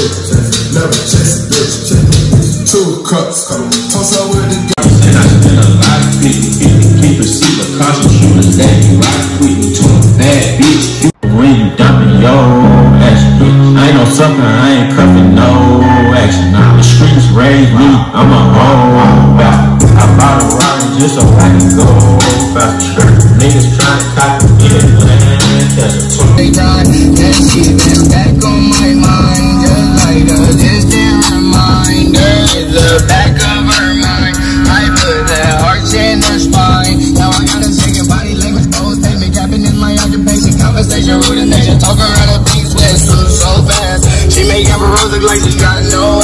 never chase a bitch. 2 cups, toss up with the guy. And I spend a lot of 50-50, keep a seat of caution shooters that you rock with me to a bad bitch. When you dumping your action, I ain't no sucker, I ain't cuffing no action. Nah, the streets raised me, I'm a whole bastard. I bought a Raleigh just so I can go faster. Niggas trying to copy it, they ride, that shit been back on my mind, just like a distant reminder. The back of her mind, I put that arch in her spine. Now I got a second body language, both statement, capping in my occupation, conversation, rude nation, talk around a piece, wet suit so fast. She make up her rose look like she got no